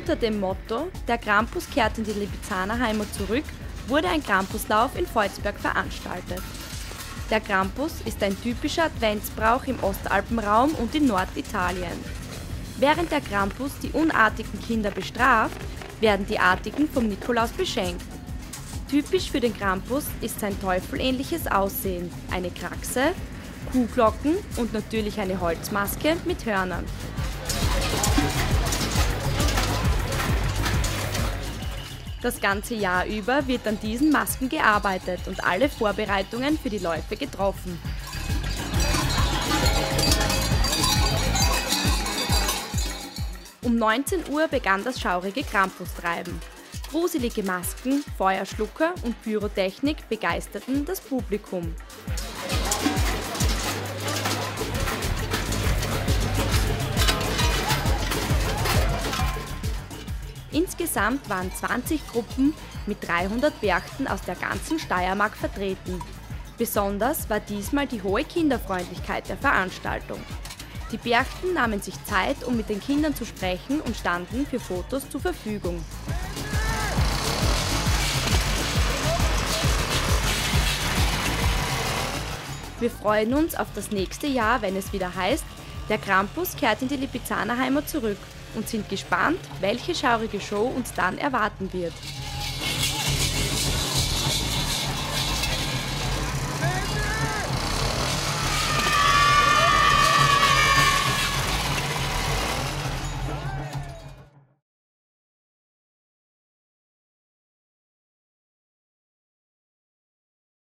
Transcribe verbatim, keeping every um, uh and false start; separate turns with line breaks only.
Unter dem Motto „Der Krampus kehrt in die Lipizzaner Heimat zurück“ wurde ein Krampuslauf in Volzberg veranstaltet. Der Krampus ist ein typischer Adventsbrauch im Ostalpenraum und in Norditalien. Während der Krampus die unartigen Kinder bestraft, werden die Artigen vom Nikolaus beschenkt. Typisch für den Krampus ist sein teufelähnliches Aussehen, eine Kraxe, Kuhglocken und natürlich eine Holzmaske mit Hörnern. Das ganze Jahr über wird an diesen Masken gearbeitet und alle Vorbereitungen für die Läufe getroffen. Um neunzehn Uhr begann das schaurige Krampustreiben. Gruselige Masken, Feuerschlucker und Pyrotechnik begeisterten das Publikum. Insgesamt waren zwanzig Gruppen mit dreihundert Berchten aus der ganzen Steiermark vertreten. Besonders war diesmal die hohe Kinderfreundlichkeit der Veranstaltung. Die Berchten nahmen sich Zeit, um mit den Kindern zu sprechen und standen für Fotos zur Verfügung. Wir freuen uns auf das nächste Jahr, wenn es wieder heißt, der Krampus kehrt in die Lipizzaner Heimat zurück und sind gespannt, welche schaurige Show uns dann erwarten wird.